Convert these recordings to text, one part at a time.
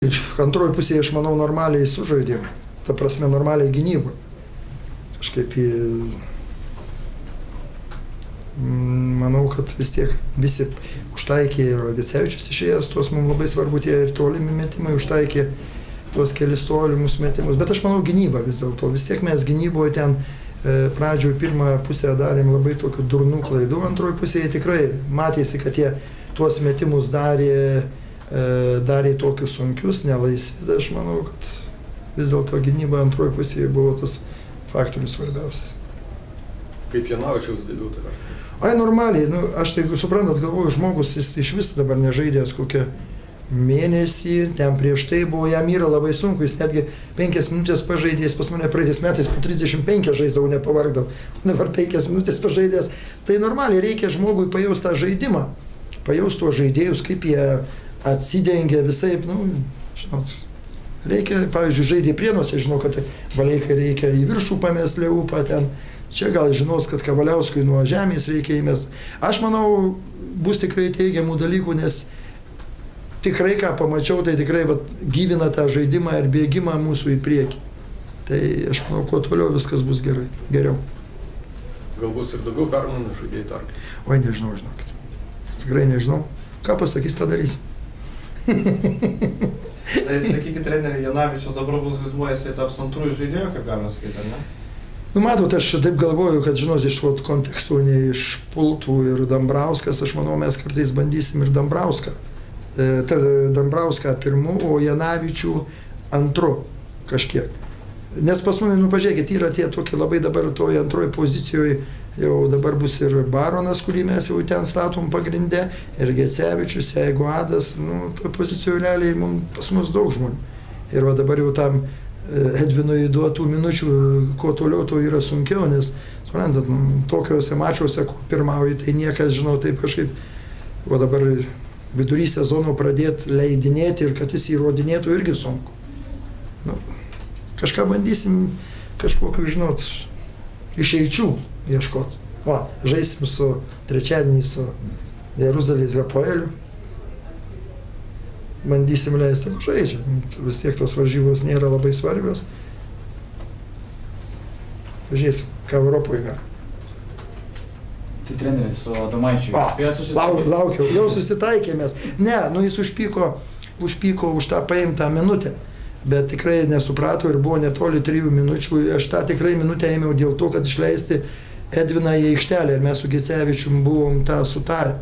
Antroji pusėje, aš manau, normaliai sužaidėm. Ta prasme, normaliai gynybą. Kažkaip manau, kad vis tiek visi užtaikė ir Gecevičius išėjęs, tuos mums labai svarbu tie ir tolimi metimai, užtaikė tuos kelis tolimus metimus. Bet aš manau, gynyba vis dėlto. Vis tiek mes gynyboje ten pradžioje pirmą pusę darėm labai tokių durnų klaidų, antroji pusėje tikrai matėsi, kad jie tuos metimus darė tokius sunkius, nelaisvi. Aš manau, kad vis dėlto gynyba antroji pusėje buvo tas faktorius svarbiausias. Kaip Janavičiaus debiutą? Ai, normaliai, aš tai suprantat, galvoju, žmogus jis iš vis dabar nežaidęs kokią mėnesį, ten prieš tai buvo, jam yra labai sunku, jis netgi 5 minutės pažaidęs, pas mane praeitais metais po 35 žaisdavau, nepavargdavau, dabar 5 minutės pažaidęs, tai normaliai reikia žmogui pajaust tą žaidimą, pajaust tuos žaidėjus, kaip jie atsidengia visaip, žinot, reikia, pavyzdžiui, žaidė Prienuose, žinau, kad Valeikai reikia į viršų pamest Leupą ten, čia gal žinos, kad Kavaliauskui nuo žemės reikia įmest. Aš manau, bus tikrai teigiamų dalykų, nes tikrai, ką pamačiau, tai tikrai gyvina tą žaidimą ir bėgimą mūsų į priekį. Tai aš manau, kuo toliau viskas bus geriau. Gal bus ir daugiau permainų žaidėjų tarp? Oi, nežinau, žinokit. Tikrai nežinau. Ką pasakys, tą darysim. Tai sakykit, treneri Janavičiaus dabar bus vaidmuo, jisai taps antrųjų žaidėjų, kaip galima sakyti, ar ne? Matot, aš taip galvoju, kad, žinot, iš kontekstų neišpultų ir Dambrauskas, aš manau, mes kartais bandysim ir Dambrauską. Dambrauską pirmu, o Janavičių antru kažkiek. Nes pas mumi, pažiūrėkit, yra tie tokie labai dabar toje antroje pozicijoje, jau dabar bus ir Baronas, kurį mes jau ten statom pagrinde, ir Gecevičius, jeigu Adas, toje pozicijoje realiai pas mus daug žmonių. Ir dabar jau tam Edvinui duotų minučių, kuo toliau, to yra sunkiau, nes, suprantat, tokiuose mačiuose, kur pirmauji, tai niekas, žinau, taip kažkaip, o dabar vidury sezono pradėti leidinėti ir kad jis įrodinėtų irgi sunku. Kažką bandysim, kažkokiu, žinot, išeičių ieškoti. Žaisim su trečiadienį su Jeruzalės Hapoeliu. Bandysim leisti, žaidžia. Vis tiek tos varžybos nėra labai svarbios. Pažiūrėsim, ką Europoje gali. Tai treneris su Adomaičiu spėjo susitaikyti? Laukiau, jau susitaikėmės. Ne, jis užpyko už tą paimtą minutę. Bet tikrai nesuprato ir buvo netoli 3 minučių. Aš tą tikrai minutę ėmiau dėl to, kad išleisti Edviną į aikštelę. Ir mes su Gecevičium buvom tą sutarę.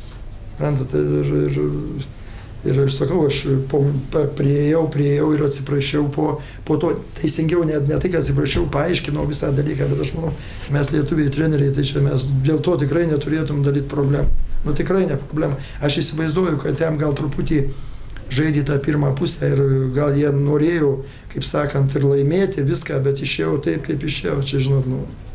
Ir aš sakau, aš priėjau ir atsiprašiau po to, teisingiau, ne tai, kad atsiprašiau, paaiškinau visą dalyką, bet aš manau, mes lietuviai treneriai, tai čia mes dėl to tikrai neturėtum daryti problemų. Tikrai ne problemų. Aš įsivaizduoju, kad jam gal truputį žaidė tą pirmą pusę ir gal jie norėjo, kaip sakant, ir laimėti viską, bet išėjau taip, kaip išėjau. Čia, žinot,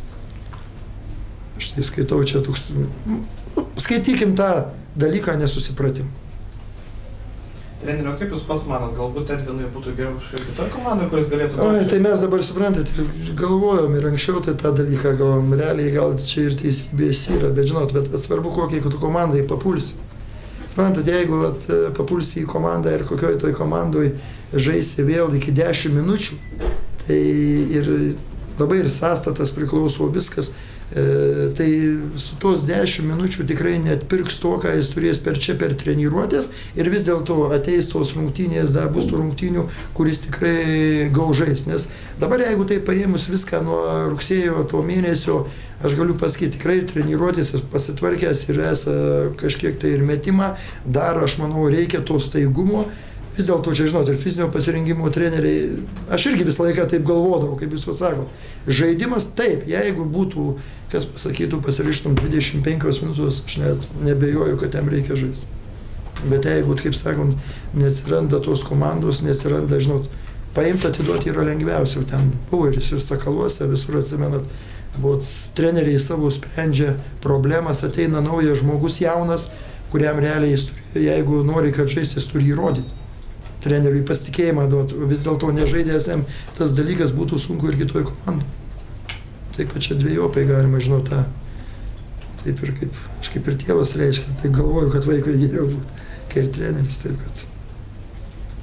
aš tai skaitau čia toks, skaitykim tą dalyką nesusipratimą. Trenerio, kaip jūs pats manat, galbūt Edvinui būtų geriau kažkokia kita komanda, kuris galėtų... Tai mes dabar, suprantat, galvojom ir anksčiau tai tą dalyką galvom, realiai gal čia ir teisybės yra, bet žinot, bet svarbu, kokiai tu komandai papulsi. Suprantat, jeigu papulsi į komandą ir kokioj toj komandoj žaisi vėl iki 10 minučių, tai ir labai ir sąstatas priklauso viskas, tai su tos 10 minučių tikrai neatpirks to, ką jis turės per treniruotės ir vis dėlto ateis tos rungtynės, dar bus tų rungtynių, kuris tikrai gaužais. Nes dabar jeigu tai paėmus viską nuo rugsėjo to mėnesio, aš galiu pasakyti, tikrai treniruotės pasitvarkęs ir kažkiek tai ir metimą, dar aš manau reikia to staigumo. Vis dėlto čia, žinot, ir fizinio pasirengimo treneriai, aš irgi visą laiką taip galvodavau, kaip jūs pasakot. Žaidimas taip, jeigu būtų, kas pasakytų, pasirištum 25 minutos, aš net nebejoju, kad jam reikia žaisti. Bet jeigu, kaip sakant, neatsiranda tos komandos, neatsiranda, žinot, paimti atiduoti yra lengviausia, ten buvo ir Sakaluose, visur atsimenat, treneriai savo sprendžia problemas, ateina naujas žmogus jaunas, kuriam realiai jis turi, jeigu nori, kad žaisti, jis turi įrodyti. Treneriui pasitikėjimą duoti, vis dėlto nežaidęs jam tas dalykas būtų sunku ir kitoj komandai. Taip pat čia dviejopai galima, žinot, tą, taip ir kaip ir tėvas reiškia, tai galvoju, kad vaikui geriau būtų, kai ir treneris, taip kad.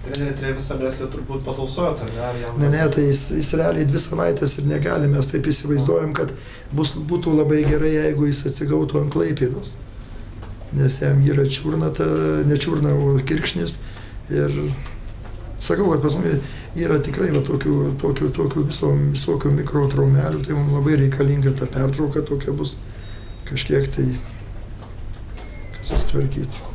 Treneri visą Breslį turbūt patausuojat, ar jam? Ne, tai jis realiai 2 savaitės ir negali, mes taip įsivaizduojam, kad būtų labai gerai, jeigu jis atsigautų ant Klaipėdos. Nes jam yra ne čiurna, o kirkšnis. Ir sakau, kad pas mus yra tikrai tokių visokių mikrotraumelių, tai mums labai reikalinga ta pertrauka tokia bus kažkiek tai susitvarkyti.